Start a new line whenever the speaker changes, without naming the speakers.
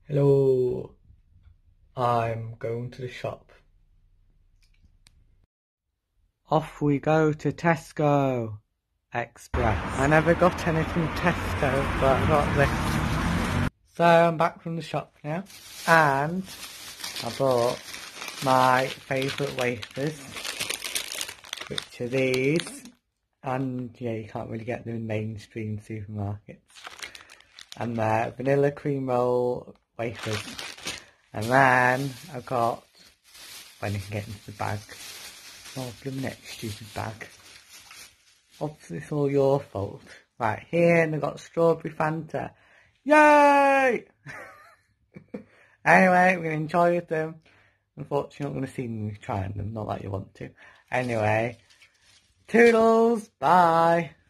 Hello, I'm going to the shop. Off we go to Tesco Express. I never got anything Tesco, but I got this. So I'm back from the shop now, and I bought my favourite wafers, which are these. And yeah, you can't really get them in mainstream supermarkets. And they're vanilla cream roll wafers. And then I got, when I can get into the bag, oh, blooming stupid bag. Obviously it's all your fault. Right, here, and I got strawberry Fanta. Yay! Anyway, we're going to enjoy them. Unfortunately, you're not going to see me trying them, not like you want to. Anyway, toodles, bye!